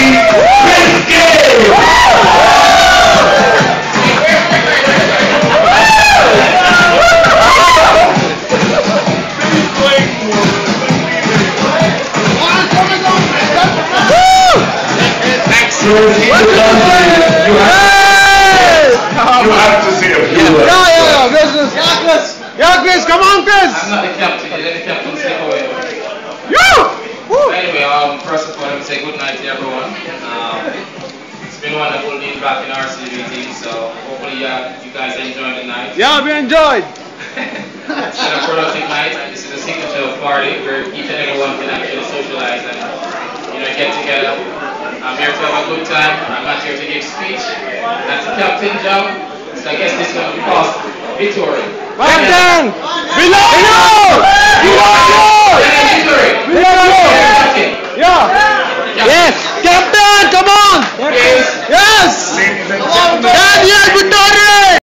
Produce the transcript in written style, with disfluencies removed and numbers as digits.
Miss Gayle. Excellent. You have to say a few words. Yeah, Chris, come on, Chris. I'm not the captain. Let the captain step away. Anyway, first of all, let me say good night to everyone. It's been wonderful being back in our CB so hopefully you guys enjoyed the night. Yeah, we enjoyed. It's been a productive night, and this is a signature party where each and everyone can actually socialize and get together. I'm here to have a good time. I'm not here to give speech. That's the captain's job. So I guess this is going to be past Vettori. Captain! We love you! We love you! Vettori! We love you!